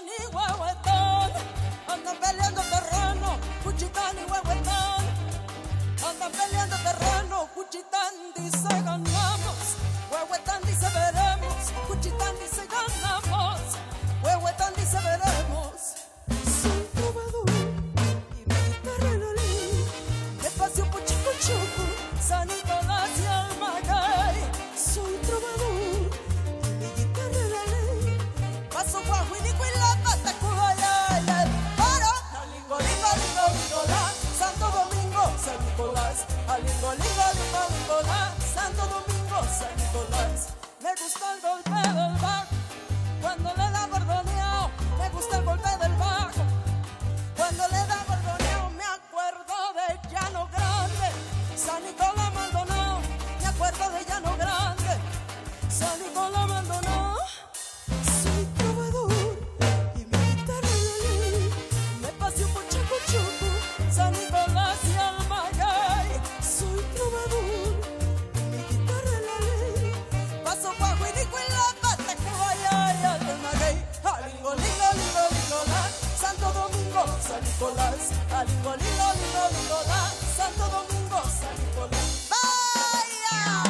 Cuchitán y Huehuetón andan peleando terreno. Cuchitán y Huehuetón andan peleando terreno. Cuchitán dice ganamos, Huehuetán dice veremos. Cuchitán dice ganamos, Huehuetán dice veremos. Soy trovador y mi guitarra la ley. Despacio puchico choco, San Nicolás y Almagay. Soy trovador y mi guitarra la ley. Paso guajuinico y la pata cubaya y el paro. Alingo, lingo, lingo, lingola, Santo Domingo, San Nicolás. Alingo, lingo, lingo, lingola, Santo Domingo, San Nicolás. Me gusta el golpe del bajo cuando le da bordoneo. Me gusta el golpe del bajo cuando le da bordoneo. Me acuerdo de Llano Grande, San Nicolás Maldonado. Me acuerdo de Llano Grande, San Nicolás Maldonado. Soy trovador y mi guitarra la ley. Me paseo por Chaco Choco, San Nicolás y Almagay. Soy trovador y mi guitarra la ley. Paso guajuinico y la pata que vaya y Almagay. Alingo, lingo, lingo, lingola, Santo Domingo, San Nicolás. Alingo, lingo, lingo, lingola, Santo Domingo, San Nicolás. ¡Vaya!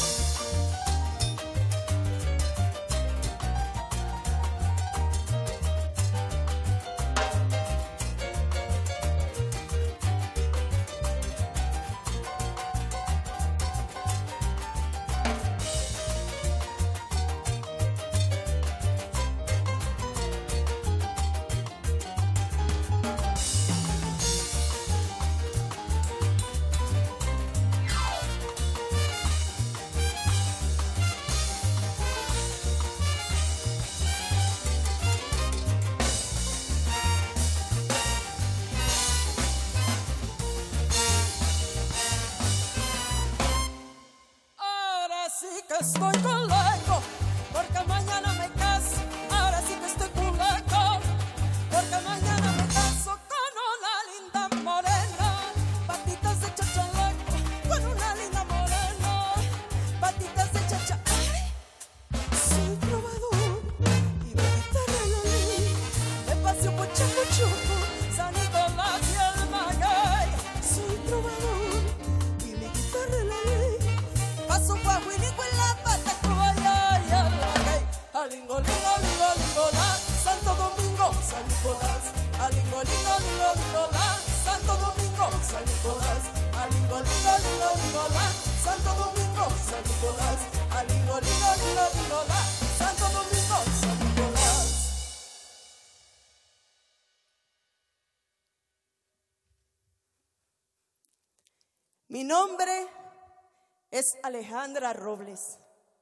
Estoy culeco, porque mañana me caso. Ahora sí que estoy culeco, porque mañana me caso con una linda morena. Patitas de chachaleco, con una linda morena. Patitas de chacha. ¡Ay! Soy trovador y mi guitarra la ley. Me paseo por Chaco Choco, San Nicolás y Almagay. Soy trovador y mi guitarra la ley. Paso guajuinico y la pata cubaya y Almagay. Alingo, lingo, lingo, lingola, Santo Domingo, San Nicolás. Alingo, lingo, lingo, lingola, Santo Domingo, San Nicolás. Alingo, lingo, lingo, lingola, Santo Domingo, San Nicolás. Alingo, lingo, lingo, lingola, Santo Domingo, San Nicolás. Mi nombre es Alejandra Robles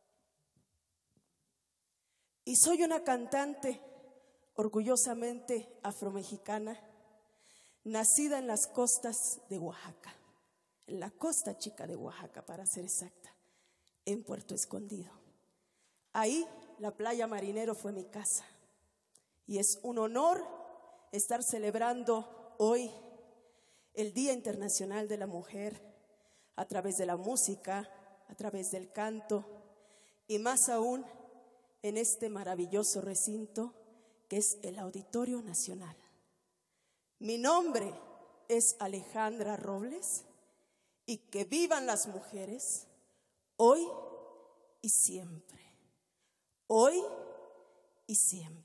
y soy una cantante orgullosamente afromexicana, nacida en las costas de Oaxaca, en la costa chica de Oaxaca para ser exacta, en Puerto Escondido. Ahí la playa Marinero fue mi casa y es un honor estar celebrando hoy el Día Internacional de la Mujer a través de la música, a través del canto y más aún en este maravilloso recinto que es el Auditorio Nacional. Mi nombre es Alejandra Robles y que vivan las mujeres hoy y siempre, hoy y siempre.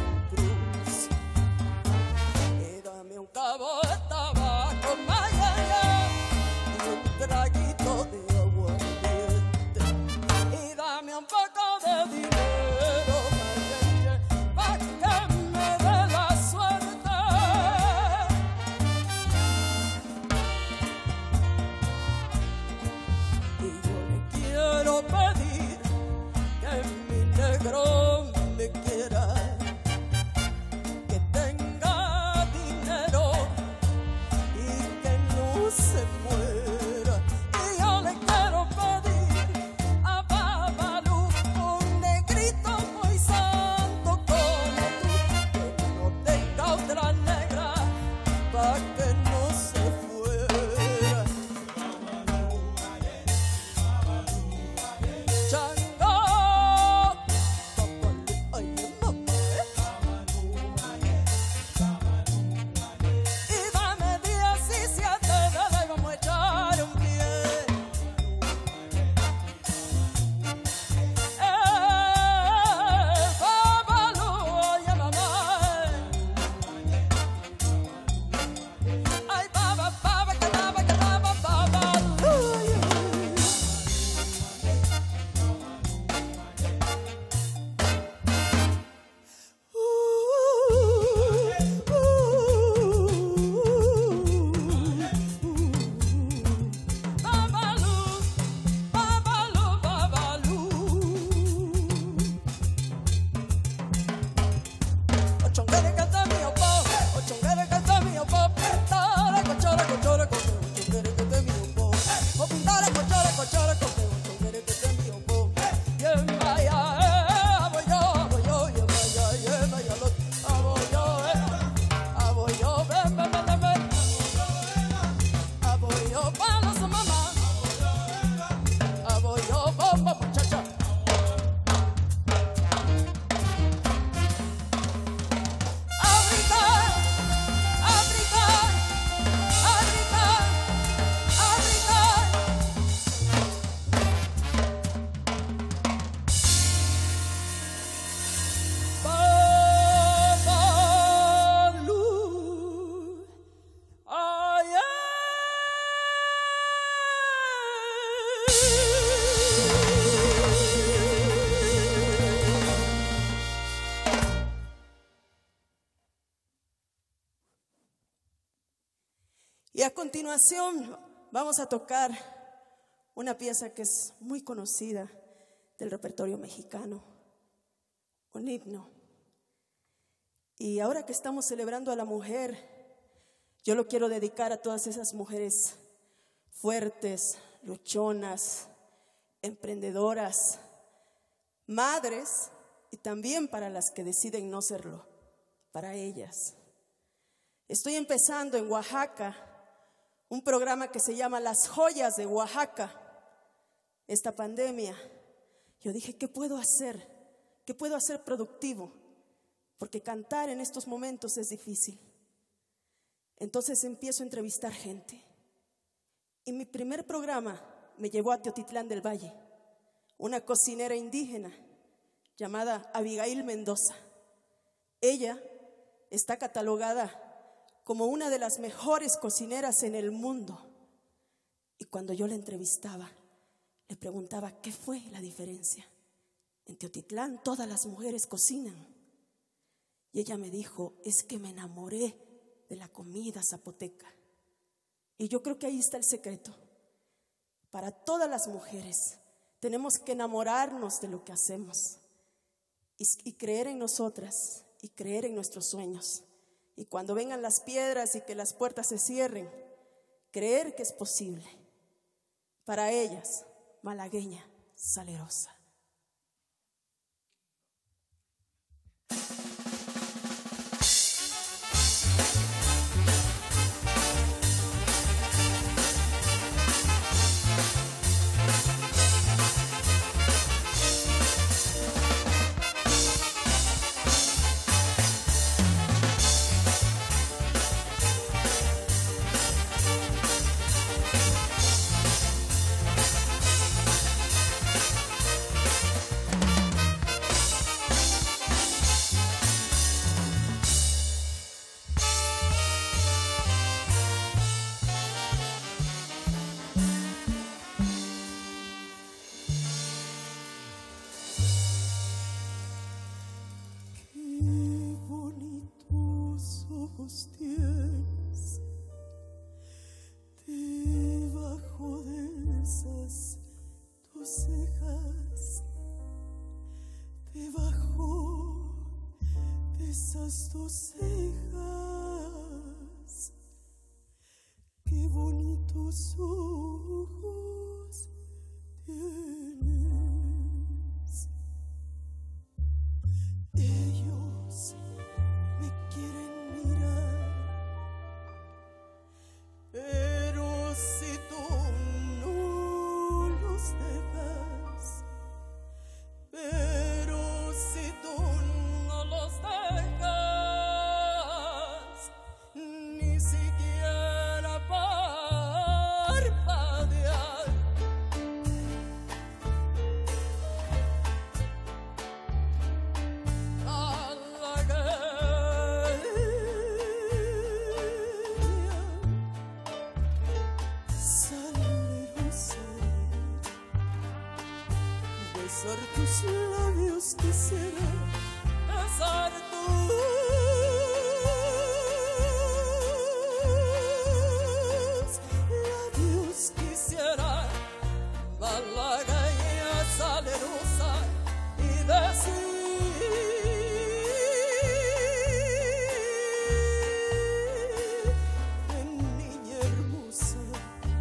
Cabo de tabaco, Maya. Y a continuación vamos a tocar una pieza que es muy conocida del repertorio mexicano, un himno. Y ahora que estamos celebrando a la mujer, yo lo quiero dedicar a todas esas mujeres fuertes, luchonas, emprendedoras, madres, y también para las que deciden no serlo, para ellas. Estoy empezando en Oaxaca un programa que se llama Las Joyas de Oaxaca. Esta pandemia, yo dije, ¿qué puedo hacer? ¿Qué puedo hacer productivo? Porque cantar en estos momentos es difícil. Entonces empiezo a entrevistar gente. Y mi primer programa me llevó a Teotitlán del Valle, una cocinera indígena llamada Abigail Mendoza. Ella está catalogada como una de las mejores cocineras en el mundo. Y cuando yo la entrevistaba, le preguntaba qué fue la diferencia. En Teotitlán todas las mujeres cocinan. Y ella me dijo, es que me enamoré de la comida zapoteca. Y yo creo que ahí está el secreto. Para todas las mujeres tenemos que enamorarnos de lo que hacemos y creer en nosotras y creer en nuestros sueños. Y cuando vengan las piedras y que las puertas se cierren, creer que es posible. Para ellas, malagueña, salerosa. Tienes debajo de esas tus cejas, debajo de esas tus cejas, qué bonitos ojos tienes. Ellos me quieren mirar, pero si tú no los dejas, pero si tú no los dejas, ni siquiera parpadear. Besar tus labios quisiera, besar tus labios quisiera, malagueña salerosa, y decir, niña hermosa,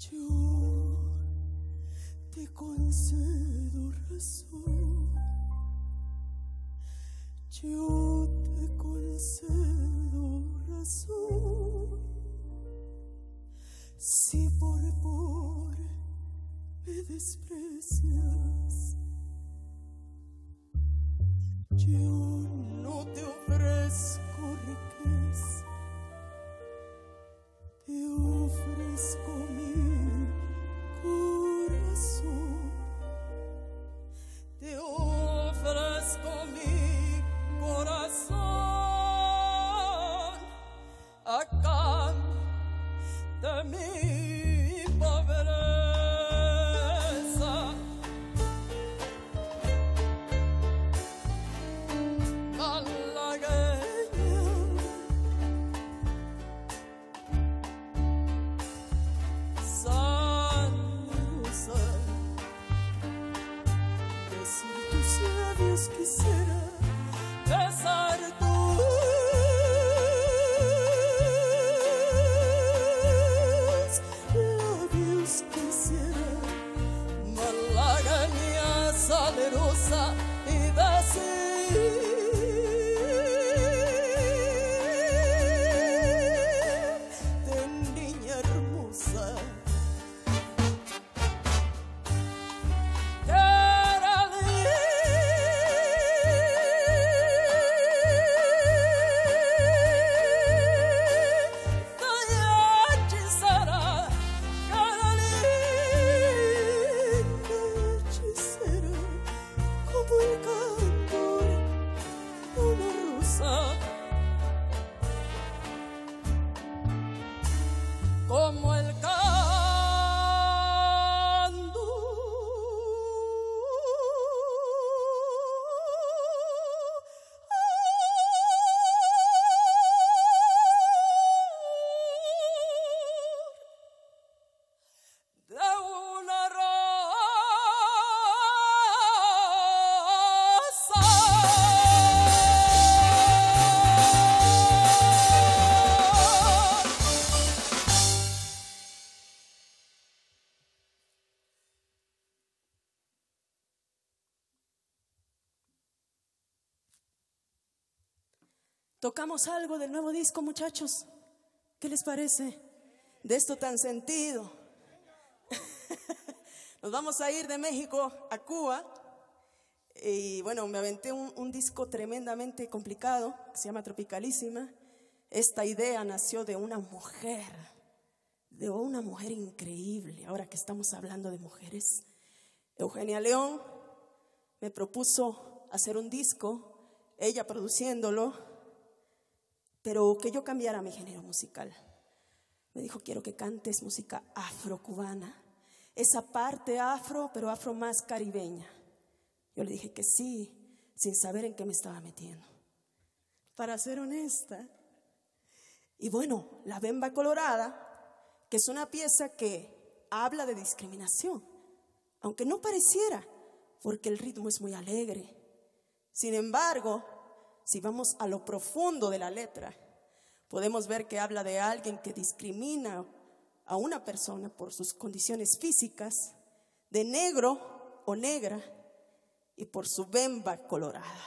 Yo te concedo razón, yo te concedo razón, si por me desprecias, yo no te ofrezco riqueza, te ofrezco mi corazón, te ofrezco mi corazón, a cambio de mi pobreza. Malagueña, Sanrosa, besar tus labios quisiera, besar tus labios quisiera, malagueña salerosa, y decir de niña hermosa, como el canto de una rosa. Tocamos algo del nuevo disco, muchachos. ¿Qué les parece? De esto tan sentido. Nos vamos a ir de México a Cuba. Y bueno, me aventé un disco tremendamente complicado que se llama Tropicalísima. Esta idea nació de una mujer increíble. Ahora que estamos hablando de mujeres, Eugenia León me propuso hacer un disco, ella produciéndolo, pero que yo cambiara mi género musical. Me dijo, quiero que cantes música afrocubana, esa parte afro, pero afro más caribeña. Yo le dije que sí, sin saber en qué me estaba metiendo, para ser honesta. Y bueno, La Bemba Colorada, que es una pieza que habla de discriminación, aunque no pareciera, porque el ritmo es muy alegre. Sin embargo, si vamos a lo profundo de la letra, podemos ver que habla de alguien que discrimina a una persona por sus condiciones físicas, de negro o negra, y por su bemba colorada.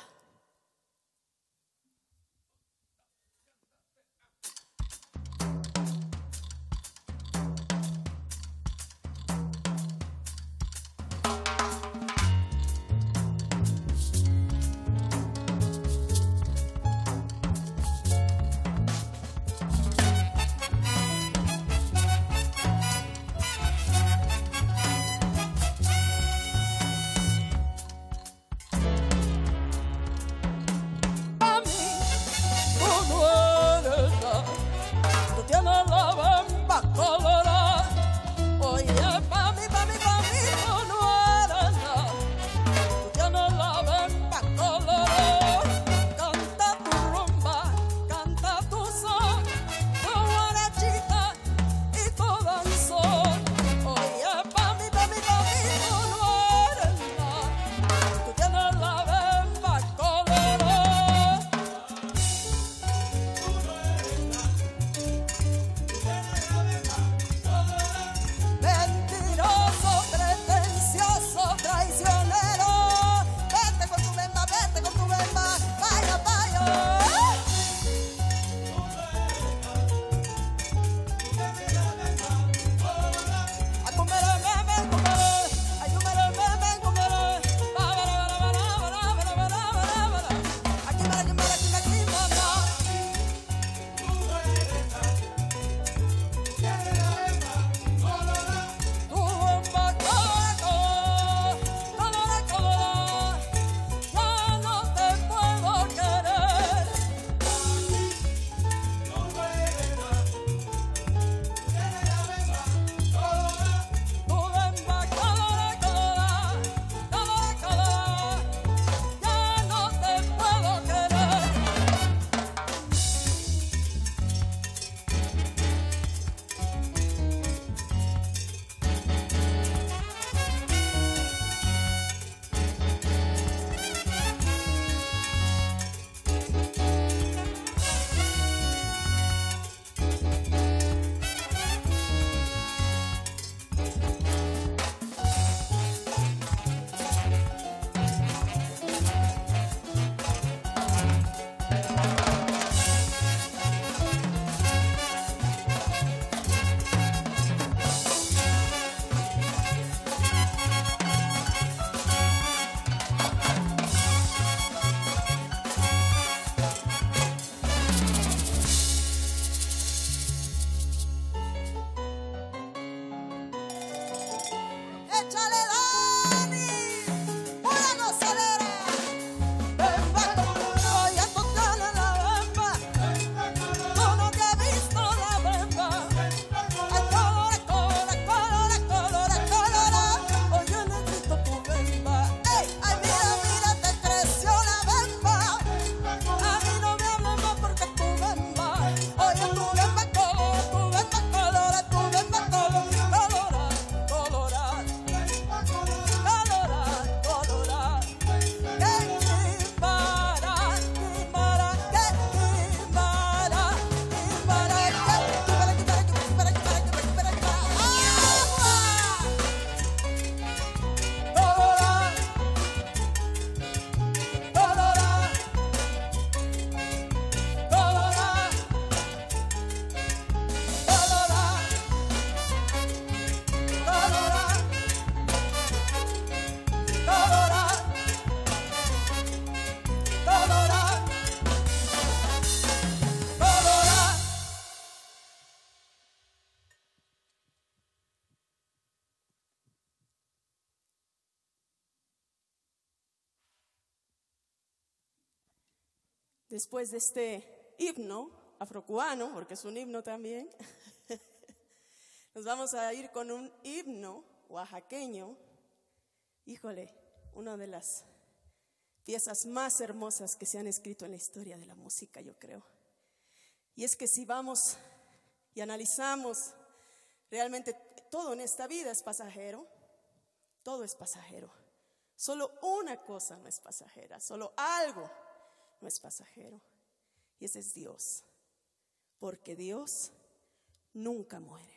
Después de este himno afrocubano, porque es un himno también, nos vamos a ir con un himno oaxaqueño. Híjole, una de las piezas más hermosas que se han escrito en la historia de la música, yo creo. Y es que si vamos y analizamos, realmente todo en esta vida es pasajero, todo es pasajero. Solo una cosa no es pasajera, solo algo no es pasajero, y ese es Dios, porque Dios nunca muere.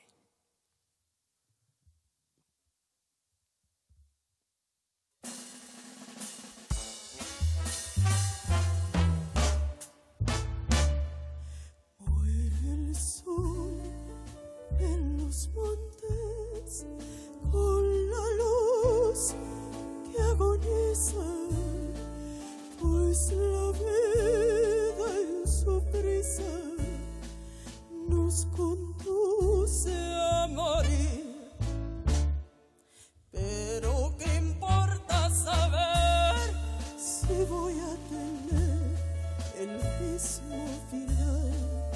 Muere el sol en los montes con la luz que agoniza, pues la vida en su prisa nos conduce a morir. Pero qué importa saber si voy a tener el mismo final,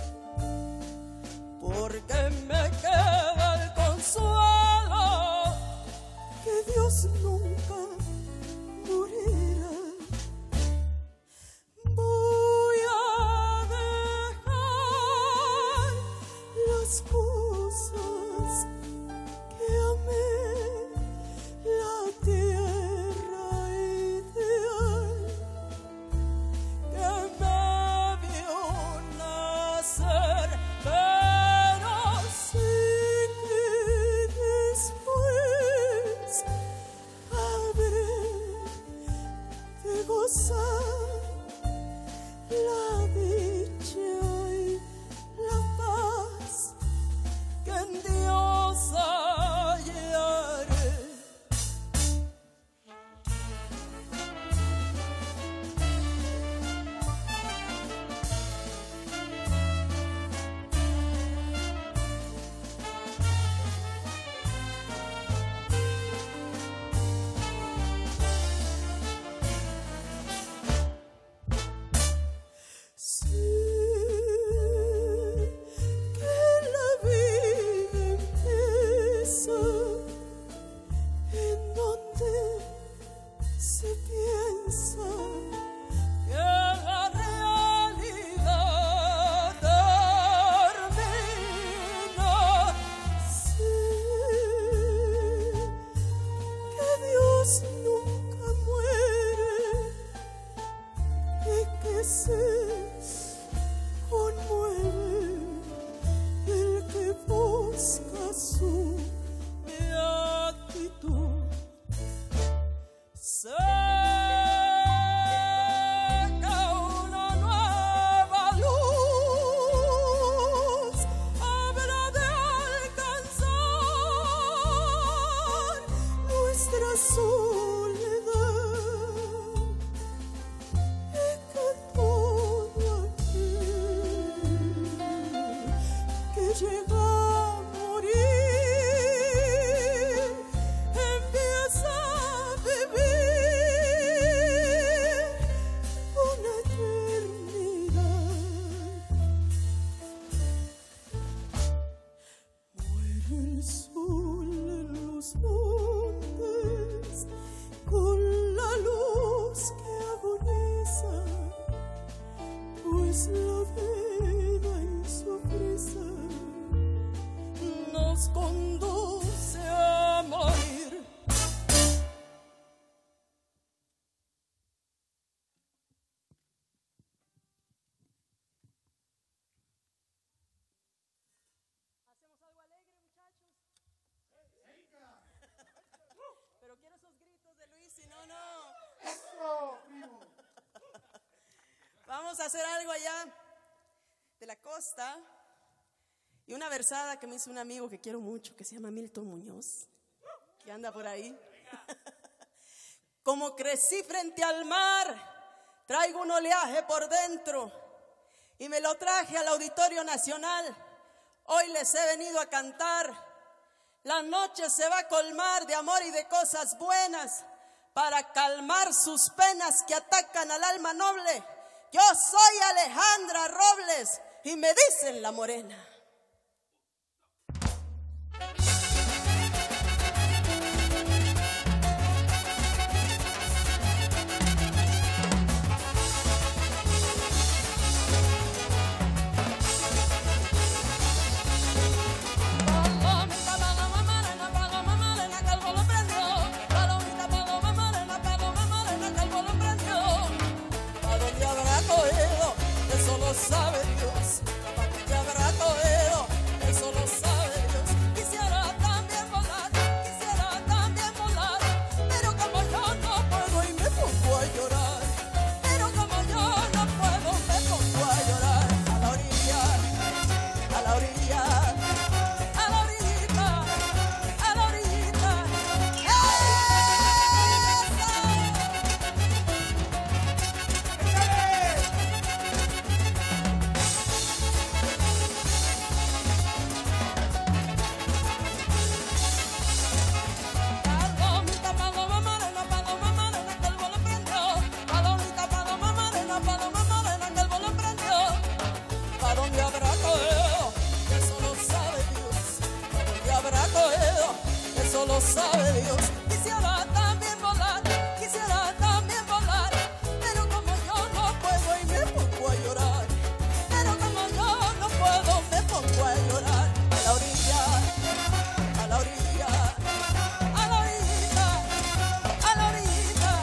porque me queda el consuelo que Dios nunca morirá. Voy a dejar las cosas que amé, la tierra ideal que me vio nacer, pero sé que después habré de gozar la dicha y la paz que en Dios hallaré. Sé que la vida empieza en donde se piensa que la realidad termina. Sé que Dios nunca muere y que se conmueve el que busca su beatitud. Saca una nueva luz, habla de alcanzar nuestra soledad, y que todo aquel que llega a morir empieza a vivir una eternidad. Muere el sol en los montes con la luz que agoniza, pues la vida en su prisa nos conduce a morir. ¿Hacemos algo alegre, muchachos? Pero quiero esos gritos de Luis, si no, no. Vamos a hacer algo allá de la costa. Y una versada que me hizo un amigo que quiero mucho, que se llama Milton Muñoz, que anda por ahí. Como crecí frente al mar, traigo un oleaje por dentro y me lo traje al Auditorio Nacional. Hoy les he venido a cantar. La noche se va a colmar de amor y de cosas buenas para calmar sus penas que atacan al alma noble. Yo soy Alejandra Robles y me dicen la morena. Sabe Dios, ya habrá cogido, eso lo sabe Dios. Quisiera también volar, pero como yo no puedo y me pongo a llorar. Pero como yo no puedo, me pongo a llorar. A la orilla, a la orilla, a la orillita, a la orillita. Eso lo sabe Dios. Quisiera también volar, pero como yo no puedo y me pongo a llorar. Pero como yo no puedo, me pongo a llorar. A la orilla, a la orilla, a la orillita, a la orillita.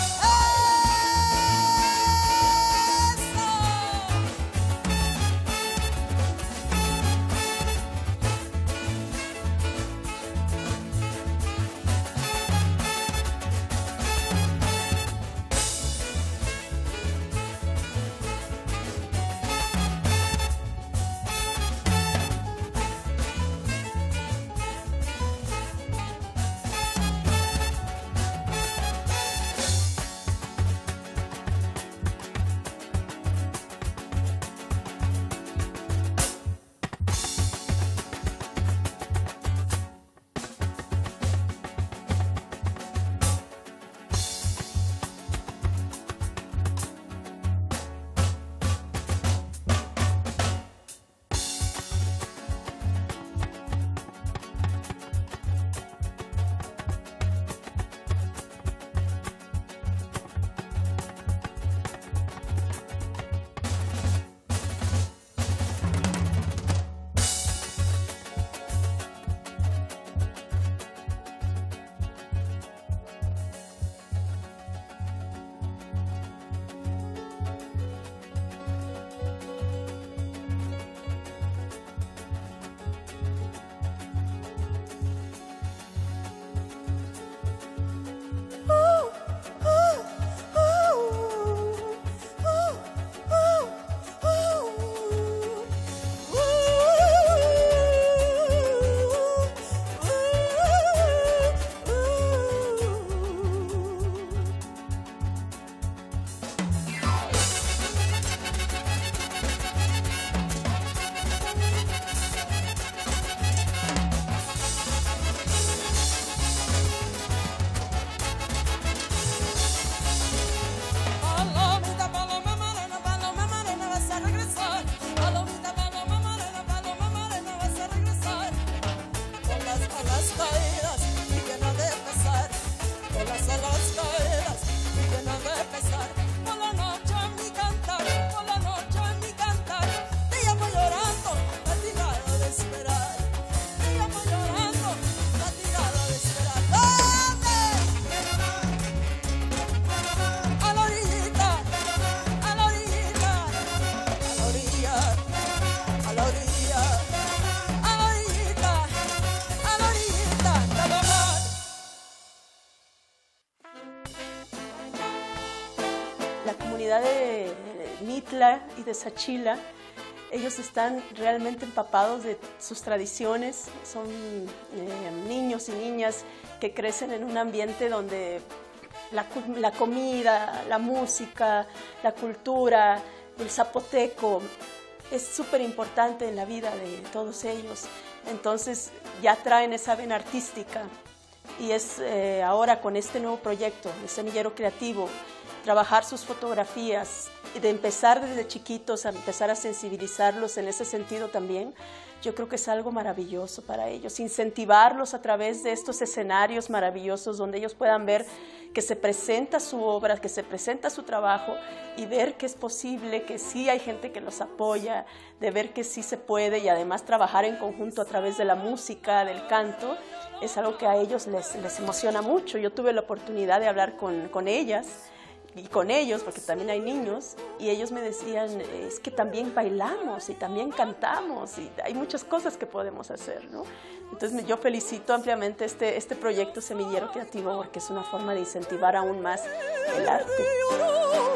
comunidad de Mitla y de Sachila, ellos están realmente empapados de sus tradiciones, son niños y niñas que crecen en un ambiente donde la comida, la música, la cultura, el zapoteco es súper importante en la vida de todos ellos. Entonces ya traen esa vena artística y es ahora con este nuevo proyecto, el Semillero Creativo, trabajar sus fotografías, de empezar desde chiquitos a empezar a sensibilizarlos en ese sentido también, yo creo que es algo maravilloso para ellos, incentivarlos a través de estos escenarios maravillosos donde ellos puedan ver que se presenta su obra, que se presenta su trabajo y ver que es posible, que sí hay gente que los apoya, de ver que sí se puede y además trabajar en conjunto a través de la música, del canto, es algo que a ellos les emociona mucho. Yo tuve la oportunidad de hablar con ellas y con ellos, porque también hay niños, y ellos me decían, es que también bailamos y también cantamos y hay muchas cosas que podemos hacer, ¿no? Entonces yo felicito ampliamente este proyecto Semillero Creativo porque es una forma de incentivar aún más el arte.